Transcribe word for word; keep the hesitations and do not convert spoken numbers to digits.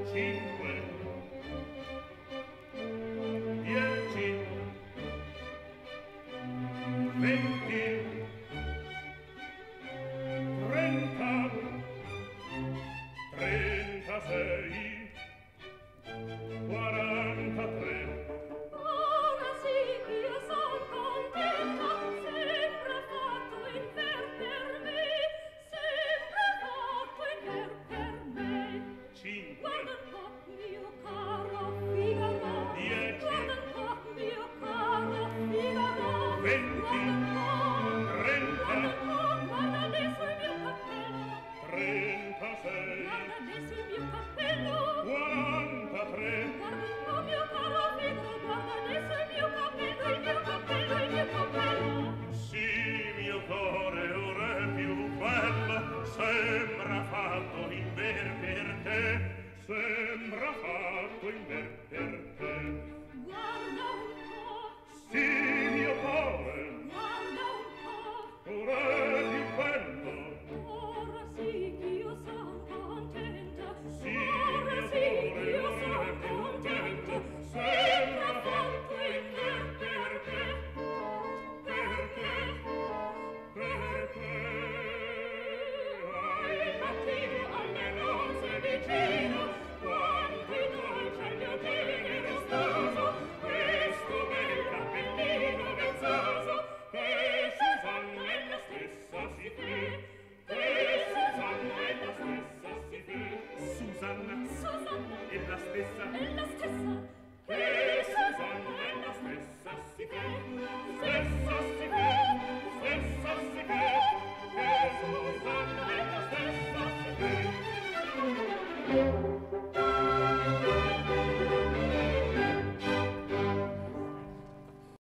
cinque, dieci, venti, trenta, trentasei, quarantatré. Ora sì, io son contenta, sembra fatto in ver per me, sembra fatto in ver per me. Cinque. Guarda un po', mio caro Figaro. Dieci. Guarda un po', mio caro Figaro. Venti. Trenta. Guarda un po', guarda adesso il mio cappello. Trentasei. Guarda adesso il mio cappello. Quarantatré. Guarda un po', mio caro Figaro, guarda adesso il mio cappello, il mio cappello, il mio cappello. Sì, mio cuore ora è più bello, sembra fatto in ver per te, sembra fatto in ver per te. Guarda un po'. Sì,